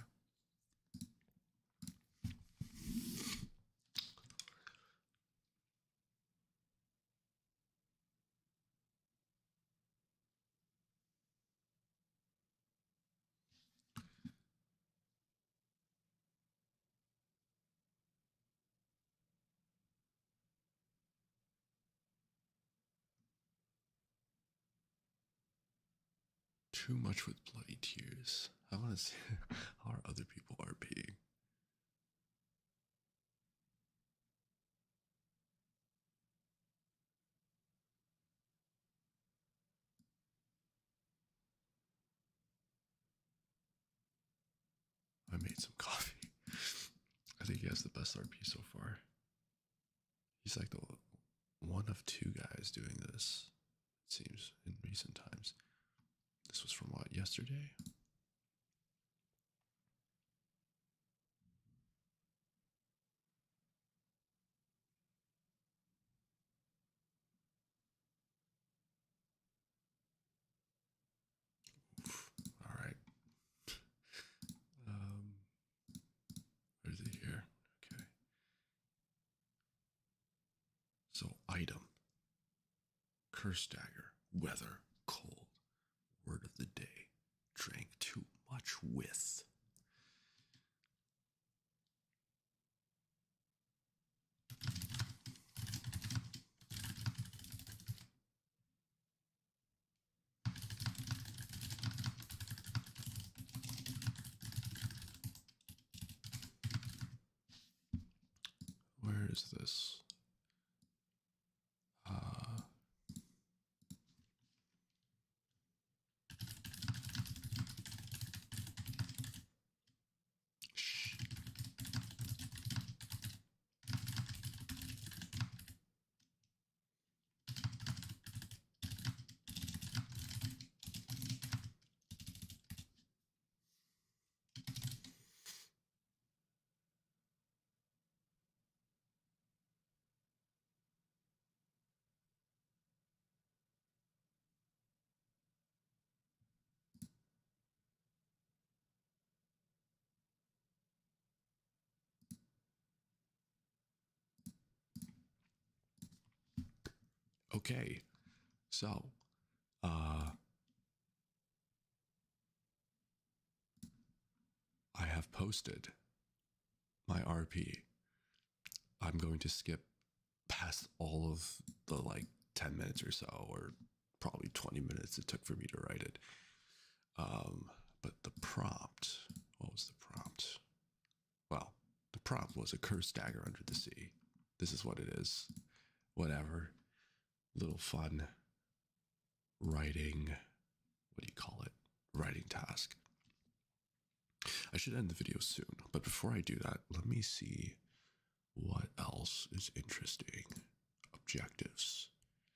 Too much with bloody tears. I want to see how are other people RPing. I made some coffee. I think he has the best RP so far. He's like the one of two guys doing this, it seems, in recent times. This was from what, yesterday? Oof. All right. Where is it here? Okay. So, item. Curse dagger. Weather. Cold. Word of the day. Drank too much with. Where is this? Shh. Okay, so, uh, I have posted my RP. I'm going to skip past all of the like 10 minutes or so, or probably 20 minutes it took for me to write it. But the prompt, what was the prompt? Well, the prompt was a cursed dagger under the sea. This is what it is. Whatever. Little fun writing, what do you call it? Writing task. I should end the video soon, but before I do that, let me see what else is interesting. Objectives.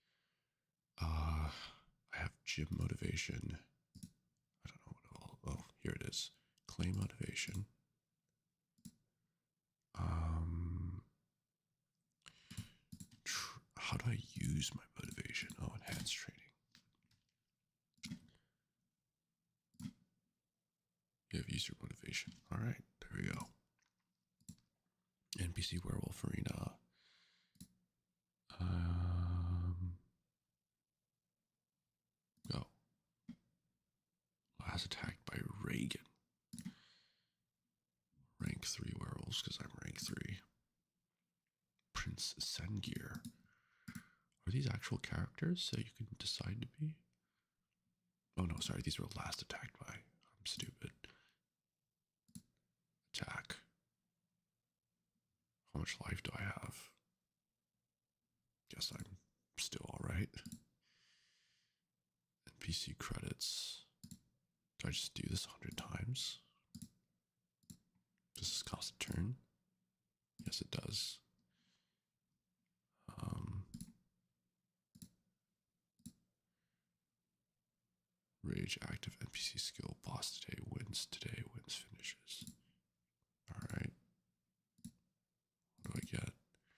I have gym motivation. I don't know what all. Oh, here it is. Claim motivation. How do I use my motivation? Oh, enhanced training. You have user motivation. All right, there we go. NPC Werewolf Arena. Go. Last attacked by Reagan. Rank 3 werewolves because I'm rank 3. Prince Sengir. Are these actual characters that you can decide to be? Oh no, sorry, these were last attacked by. I'm stupid. Attack. How much life do I have? Guess I'm still alright. NPC credits. Do I just do this 100 times? Does this cost a turn? Yes, it does. Rage active NPC skill. Boss today, wins finishes. Alright. What do I get?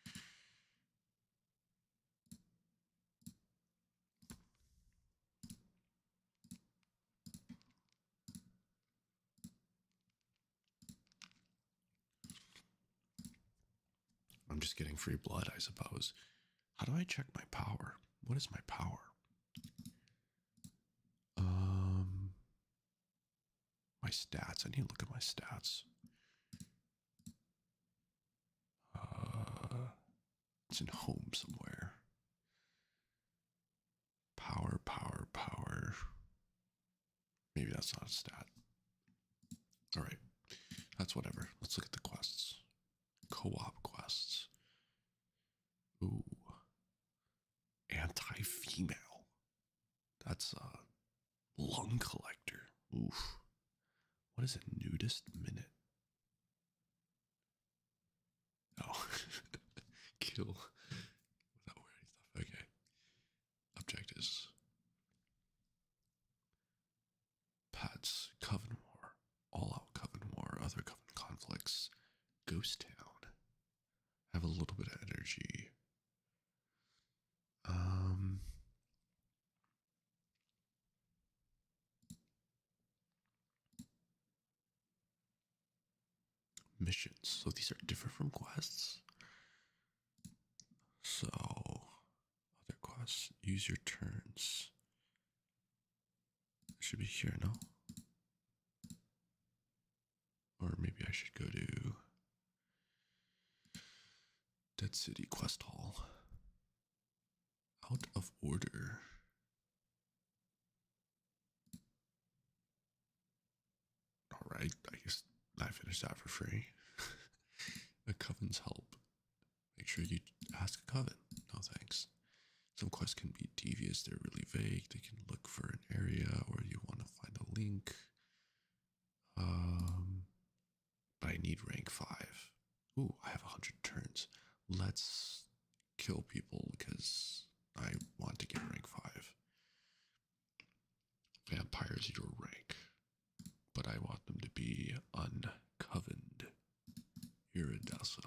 I'm just getting free blood, I suppose. How do I check my power? What is my power? My stats. I need to look at my stats. It's in home somewhere. Power, power, power. Maybe that's not a stat. All right. That's whatever. Let's look at the quests. Co-op quests. Ooh. Anti-female. That's a lung collector. Oof. What is a nudist minute? Oh. Kill without wearing stuff. Okay. Objectives. Pets. Coven War. All out Coven War. Other Coven conflicts. Ghost Town. Have a little bit of energy. Missions. So these are different from quests. So other quests. Use your turns. It should be here, no? Or maybe I should go to Dead City Quest Hall. Out of order. Alright, I guess I finished that for free. A coven's help. Make sure you ask a coven. No thanks. Some quests can be devious, they're really vague. They can look for an area or you want to find a link. But I need rank 5. Ooh, I have 100 turns. Let's kill people because I want to get rank 5. Vampires your rank, but I want them to be uncovened. Iridessa.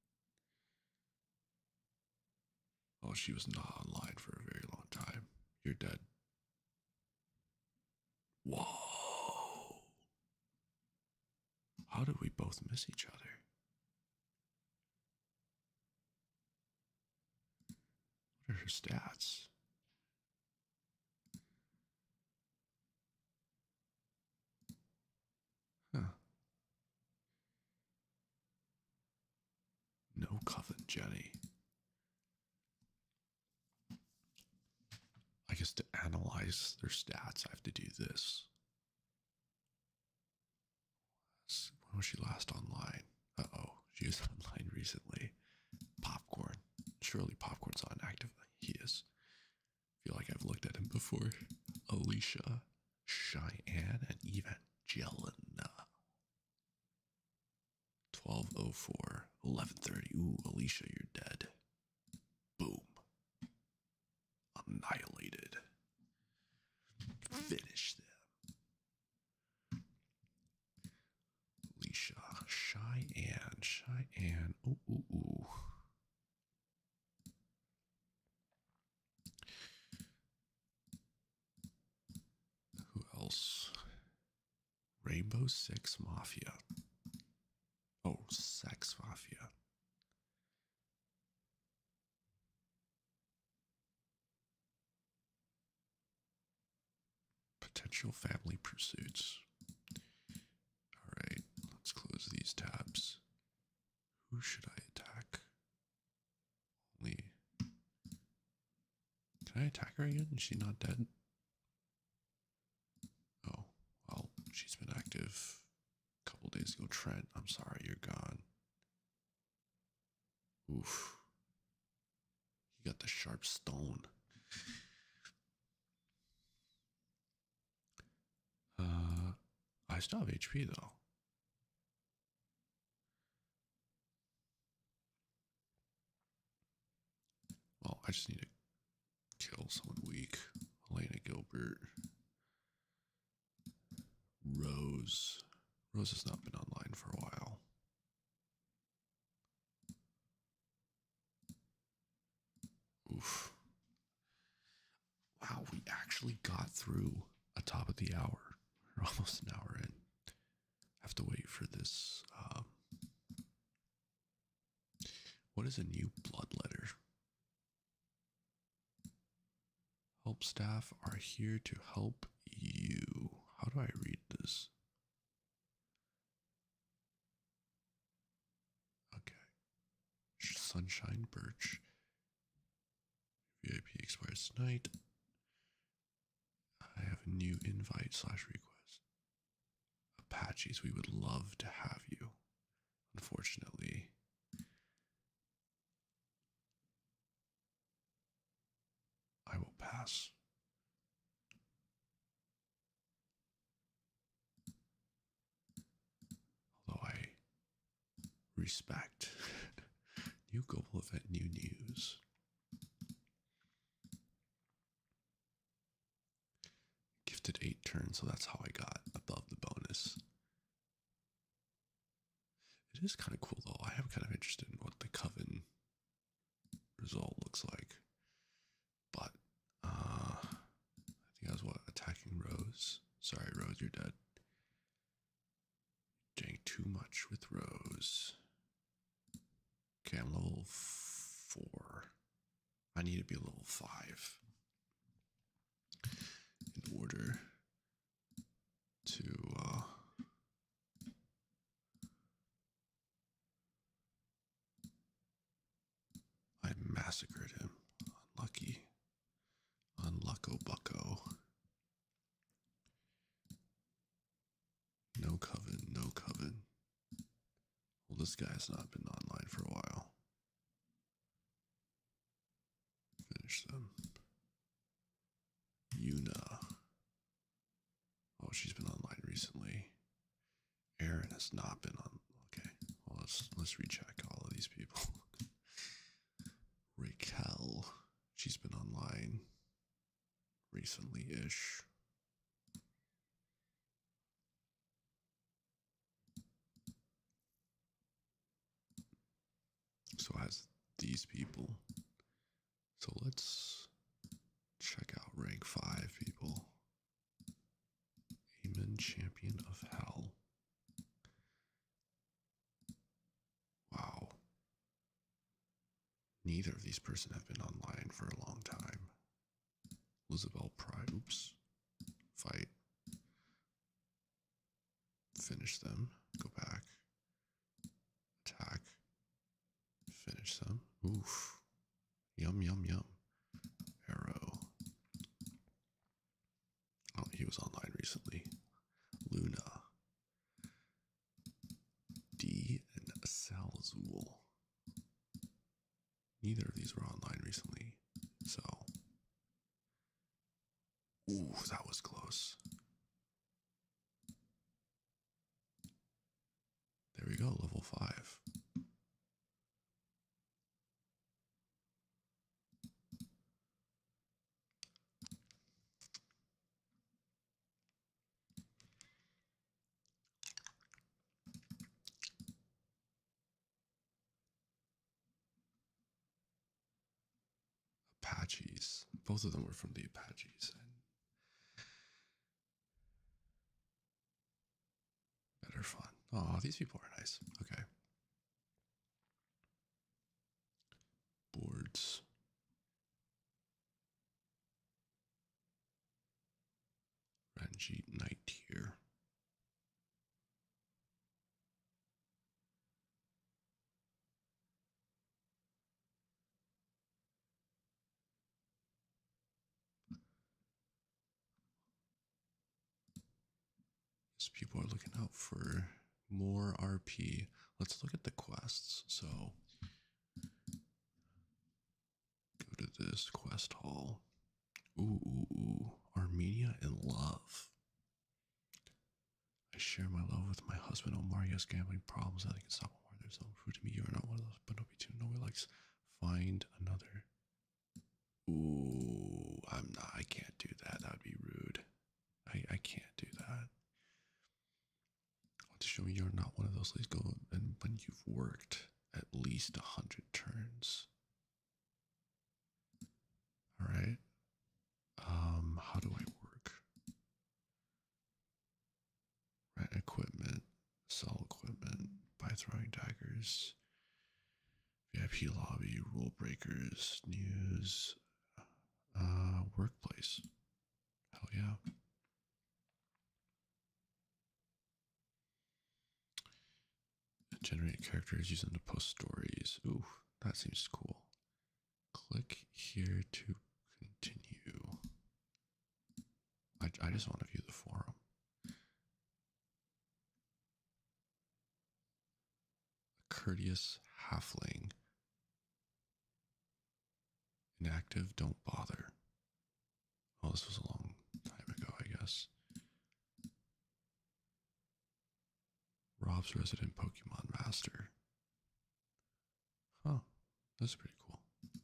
Oh, she was not online for a very long time. You're dead. Whoa. How did we both miss each other? What are her stats? Coven Jenny. I guess to analyze their stats, I have to do this. When was she last online? Uh-oh, she was online recently. Popcorn. Surely Popcorn's on active. He is. Feel like I've looked at him before. Alicia, Cheyenne, and Evangelina. 12:04, 11:30. Ooh, Alicia, you're dead. Boom. Annihilated. Finish them. Alicia, Cheyenne. Ooh. Who else? Rainbow Six Mafia. Oh, Sex Mafia. Potential family pursuits. Alright, let's close these tabs. Who should I attack? Only. Can I attack her again? Is she not dead? Oh, well, she's been active a couple days ago. Trent, I'm sorry, you're gone. Oof. He got the sharp stone. I still have HP though. Well, I just need to kill someone weak. Elena Gilbert. Rose. Rose has not been online for a while. Oof. Wow, we actually got through a top of the hour. We're almost an hour in. Have to wait for this. What is a new blood letter? Help staff are here to help you. How do I read this? Okay. Sunshine Birch. VIP expires tonight. I have a new invite/request. Apaches, we would love to have you. Unfortunately, I will pass. Although I respect. New global event, new news. Gifted 8 turns, so that's how I got above the bonus. It is kind of cool though. I am kind of interested in what the Coven result looks like. But I think I was attacking Rose. Sorry, Rose, you're dead. Dang, too much with Rose. Okay, I'm level 4. I need to be level 5 in order to I massacred him. Unlucky. Unlucko bucko. No Coven, no Coven. Well, this guy's not been online for a while. Finish them. Yuna. Oh, she's been online recently. Aaron has not been on. Okay, well, let's recheck all of these people. Raquel, she's been online recently-ish. So has these people. So let's check out rank 5 people. Amen, Champion of Hell. Wow. Neither of these person have been online for a long time. Elizabeth Pride. Oops. Fight. Finish them. Go back. Attack. Finish finish some. Oof. Yum, yum, yum. Arrow. Oh, he was online recently. Luna. D and Salzul. Neither of these were online recently. So. Ooh, that was close. There we go, level 5. Apaches. Both of them were from the Apaches. And better fun. Oh, these people are nice. Okay. Boards. Ranjit Knight here. So people are looking out for more RP. Let's look at the quests. So go to this quest hall. Ooh, ooh, ooh. Armenia in love. I share my love with my husband Omar. He has gambling problems. I think it's not Omar. There's no food to me. You are not one of those, but don't be too. No one likes. Find another. Ooh, I'm not. I can't do that. That would be rude. I can't do that. I want to show you you're not one of those. Please go and when you've worked at least 100 turns. All right. How do I work? Rent equipment, sell equipment, buy throwing daggers, VIP lobby, rule breakers, news, workplace. Hell yeah. Generate characters, use them to post stories. Ooh, that seems cool. Click here to continue. I just want to view the forum. A courteous halfling. Inactive, don't bother. Oh, this was a long time ago, I guess. Rob's resident Pokemon master. Huh, that's pretty cool.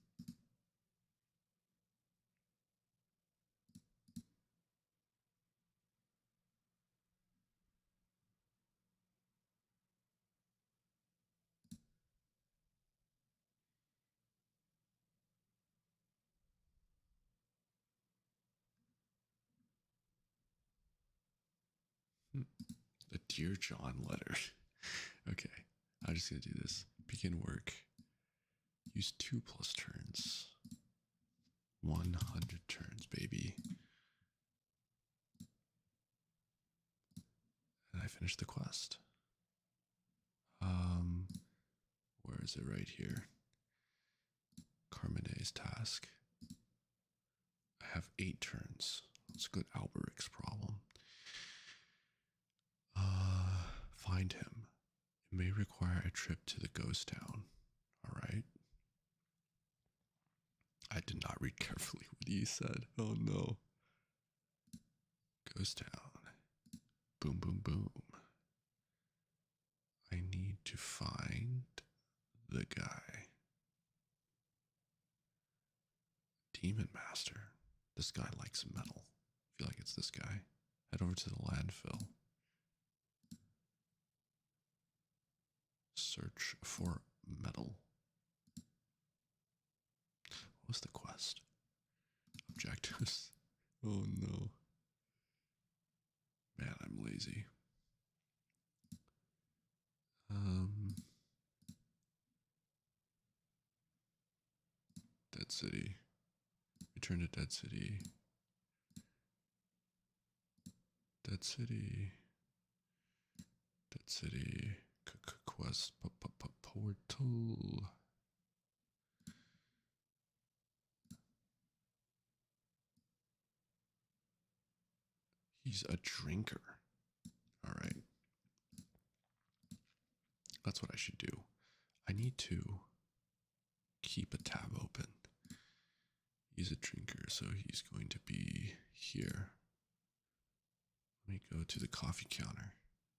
The Dear John letter. Okay, I'm just gonna do this. Begin work. Use 2+ turns. 100 turns, baby. And I finished the quest. Where is it? Right here. Carmene's task. I have 8 turns. Let's go to Alberic's problem. Find him. It may require a trip to the ghost town. Alright. I did not read carefully what he said. Oh no. Ghost town. Boom, boom, boom. I need to find the guy. Demon Master. This guy likes metal. I feel like it's this guy. Head over to the landfill. Search for metal. What was the quest? Objectives. Oh no. Man, I'm lazy. Dead City. Return to Dead City. Dead City. Dead City. Quest. Portal. He's a drinker. All right. That's what I should do. I need to keep a tab open. He's a drinker, so he's going to be here. Let me go to the coffee counter.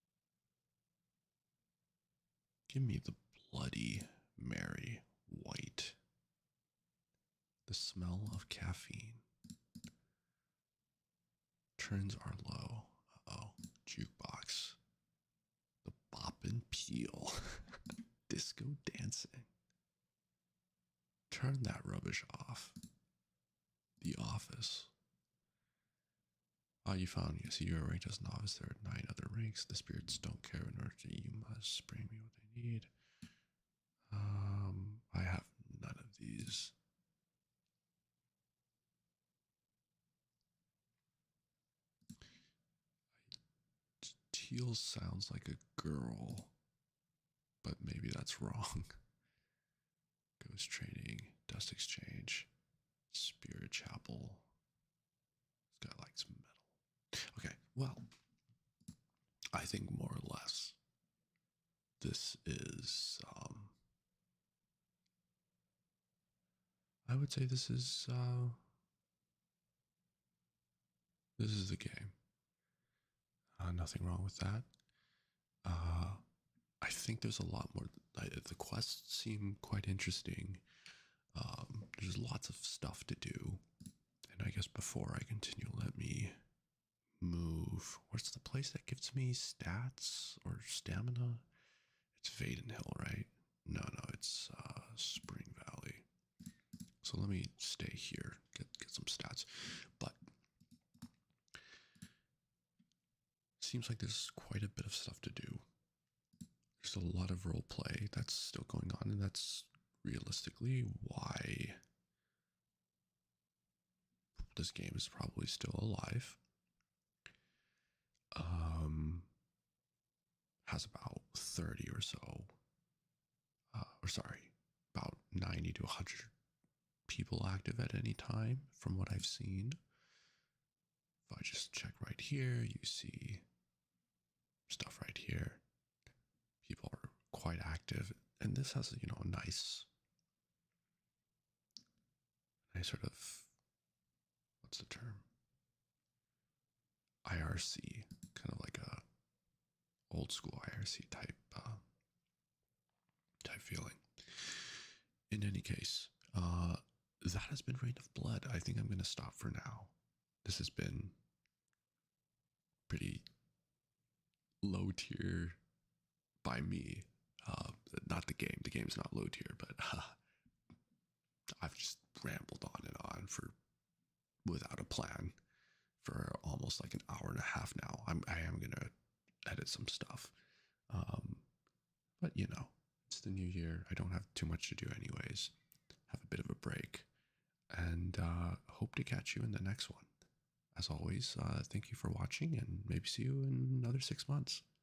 Give me the Bloody Mary White. The smell of caffeine. Turns are low. Uh-oh. Jukebox. The boppin' peel. Disco dancing. Turn that rubbish off. The Office. Ah, you found me. I see you are ranked as novice. There are 9 other ranks. The spirits don't care. In order to, you must bring me what I need. I have none of these. Teal sounds like a girl, but maybe that's wrong. Ghost Trading, Dust Exchange, Spirit Chapel. This guy likes metal. Okay, well, I think more or less this is, I would say this is the game. Nothing wrong with that. I think there's a lot more. The quests seem quite interesting. There's lots of stuff to do. And I guess before I continue, let me move. What's the place that gives me stats or stamina? It's Vaden Hill, right? No, it's Spring Valley. So let me stay here, get some stats. But seems like there's quite a bit of stuff to do. There's a lot of role play that's still going on, and that's realistically why this game is probably still alive. Has about 30 or so, about 90 to 100 people active at any time from what I've seen. If I just check right here, you see stuff right here. People are quite active, and this has, a nice sort of, what's the term? IRC, kind of like a old school IRC type feeling. In any case, that has been Reign of Blood. I think I'm going to stop for now. This has been pretty low tier by me. Not the game. The game's not low tier, but I've just rambled on and on without a plan for almost like an hour and a half now. I am going to edit some stuff. But it's the new year. I don't have too much to do anyways. Have a bit of a break, and hope to catch you in the next one. As always, thank you for watching, and maybe see you in another 6 months.